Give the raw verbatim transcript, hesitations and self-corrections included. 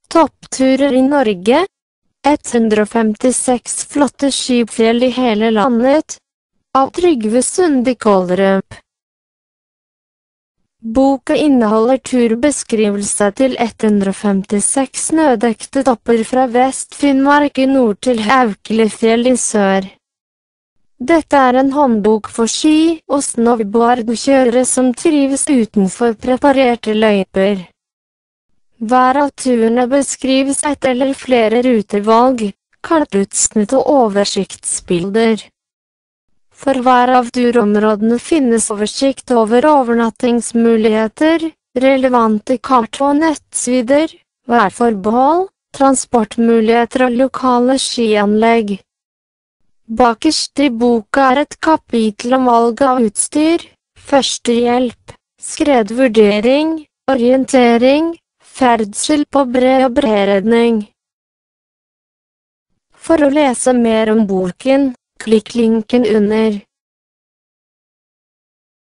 Toppturer i Norge. ett hundre femtiseks flotte skifjell i hele landet. Av Trygve Sundi Kollerup. Boka inneholder turbeskrivelse til ett hundre femtiseks snødekte topper fra Vest-Finnmark i nord til Haukelifjell i sør. Dette er en håndbok for ski- og snowboardkjørere som trives utenfor preparerte løyper. Hver av turene beskrives ett eller flere rutevalg, kartutsnitt og oversiktsbilder. For hver av turområdene finnes oversikt over overnattingsmuligheter, relevante kart og nettsider, værforhold, transportmuligheter og lokale skianlegg. Bakerst i boka er et kapittel om valg av utstyr, førstehjelp, skredvurdering, orientering, ferdsel på bre og bredredning. For å lese mer om boken, klikk linken under.